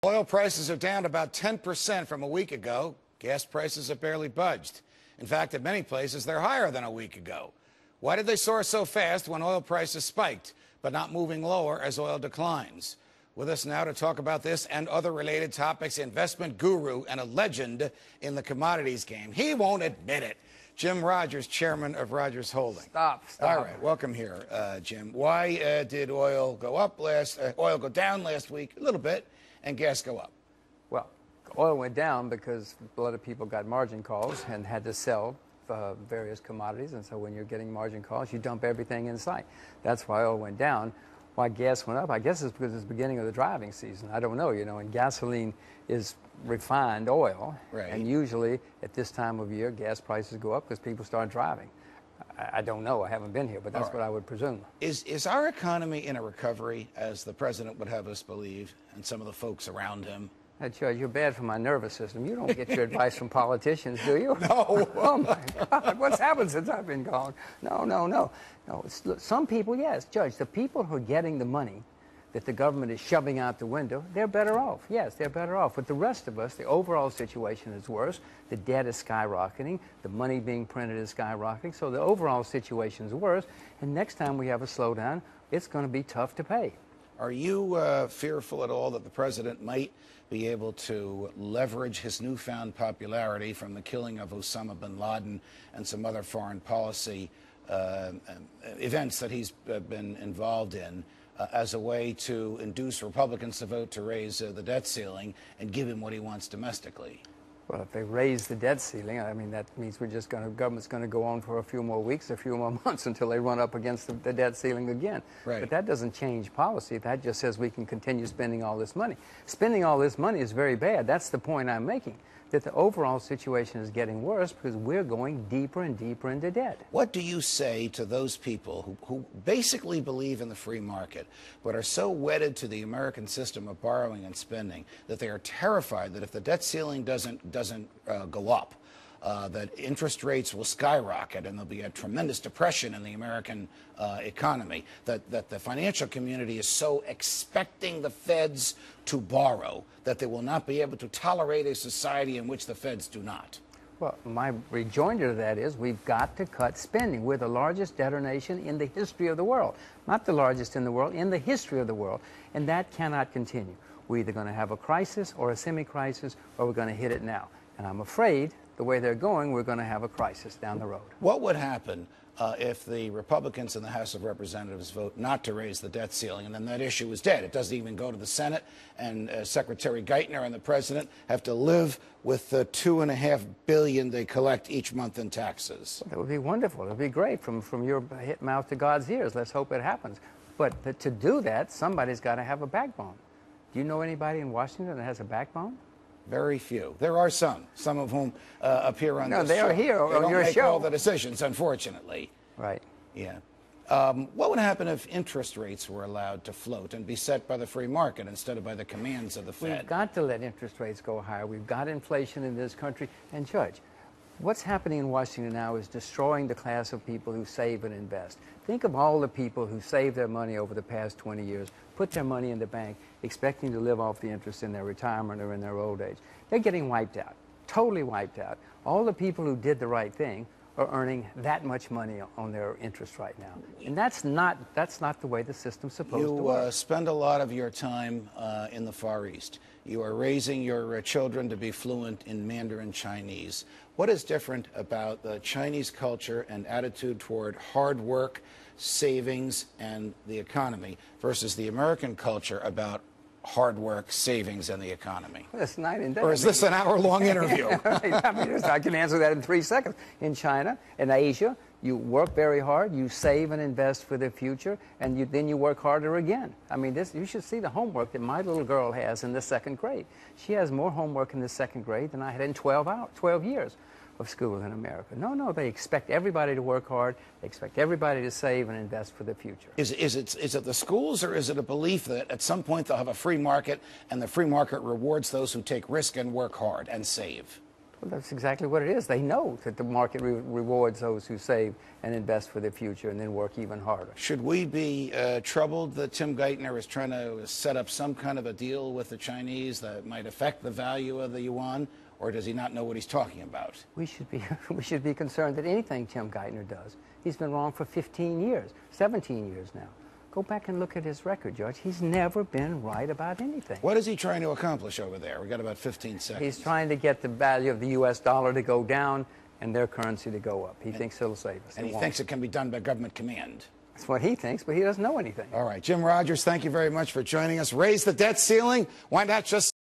Oil prices are down about 10% from a week ago. Gas prices have barely budged. In fact, in many places, they're higher than a week ago. Why did they soar so fast when oil prices spiked, but not moving lower as oil declines? With us now to talk about this and other related topics, investment guru and a legend in the commodities game. He won't admit it. Jim Rogers, chairman of Rogers Holdings. Stop. All right, welcome here, Jim. Why did oil go down last week a little bit and gas go up? Well, oil went down because a lot of people got margin calls and had to sell various commodities, and so when you're getting margin calls, you dump everything in sight. That's why oil went down. Why gas went up? I guess it's because it's the beginning of the driving season. I don't know, and gasoline is refined oil, right. And usually at this time of year, gas prices go up because people start driving. I don't know. I haven't been here, but that's what I would presume. Is our economy in a recovery, as the president would have us believe, and some of the folks around him? Judge, you're bad for my nervous system. You don't get your advice from politicians, do you? No. Oh, my God. What's happened since I've been gone? No. Some people, yes. Judge, the people who are getting the money that the government is shoving out the window, they're better off. Yes, they're better off. But the rest of us, the overall situation is worse. The debt is skyrocketing. The money being printed is skyrocketing. So the overall situation is worse. And next time we have a slowdown, it's going to be tough to pay. Are you fearful at all that the president might be able to leverage his newfound popularity from the killing of Osama bin Laden and some other foreign policy events that he's been involved in as a way to induce Republicans to vote to raise the debt ceiling and give him what he wants domestically? Well, if they raise the debt ceiling, I mean, that means government's going to go on for a few more weeks, a few more months until they run up against the debt ceiling again. Right. But that doesn't change policy. That just says we can continue spending all this money. Spending all this money is very bad. That's the point I'm making, that the overall situation is getting worse because we're going deeper and deeper into debt. What do you say to those people who basically believe in the free market, but are so wedded to the American system of borrowing and spending that they are terrified that if the debt ceiling doesn't go up, that interest rates will skyrocket and there'll be a tremendous depression in the American economy, that the financial community is so expecting the feds to borrow that they will not be able to tolerate a society in which the feds do not? Well, my rejoinder to that is we've got to cut spending. We're the largest debtor nation in the history of the world. Not the largest in the world, in the history of the world. And that cannot continue. We're either going to have a crisis or a semi-crisis, or we're going to hit it now. And I'm afraid the way they're going, we're going to have a crisis down the road. What would happen if the Republicans in the House of Representatives vote not to raise the debt ceiling, and then that issue is dead? It doesn't even go to the Senate, and Secretary Geithner and the President have to live with the $2.5 billion they collect each month in taxes. That would be wonderful. It would be great from your mouth to God's ears. Let's hope it happens. But to do that, somebody's got to have a backbone. Do you know anybody in Washington that has a backbone? Very few. There are some of whom appear on this show. No, they are here on your show. They don't make all the decisions, unfortunately. Right. Yeah. What would happen if interest rates were allowed to float and be set by the free market instead of by the commands of the Fed? We've got to let interest rates go higher. We've got inflation in this country. And Judge, what's happening in Washington now is destroying the class of people who save and invest. Think of all the people who saved their money over the past 20 years, put their money in the bank, expecting to live off the interest in their retirement or in their old age. They're getting wiped out, totally wiped out. All the people who did the right thing are earning that much money on their interest right now. And that's not the way the system's supposed to work. You spend a lot of your time in the Far East. You are raising your children to be fluent in Mandarin Chinese. What is different about the Chinese culture and attitude toward hard work, savings, and the economy versus the American culture about hard work, savings, and the economy? That's night and day. Or is this an hour-long interview? Right. I mean, I can answer that in 3 seconds. In China, in Asia, you work very hard, you save and invest for the future, and then you work harder again. I mean, you should see the homework that my little girl has in the 2nd grade. She has more homework in the 2nd grade than I had in 12 years of school in America. No, they expect everybody to work hard. They expect everybody to save and invest for the future. Is it the schools, or is it a belief that at some point they'll have a free market and the free market rewards those who take risk and work hard and save? Well, that's exactly what it is. They know that the market rewards those who save and invest for their future and then work even harder. Should we be troubled that Tim Geithner is trying to set up some kind of a deal with the Chinese that might affect the value of the yuan, or does he not know what he's talking about? We should be concerned that anything Tim Geithner does, he's been wrong for 15 years, 17 years now. Go back and look at his record, Judge. He's never been right about anything. What is he trying to accomplish over there? We've got about 15 seconds. He's trying to get the value of the U.S. dollar to go down and their currency to go up. He thinks he'll save us. And he thinks it can be done by government command. That's what he thinks, but he doesn't know anything. All right. Jim Rogers, thank you very much for joining us. Raise the debt ceiling. Why not just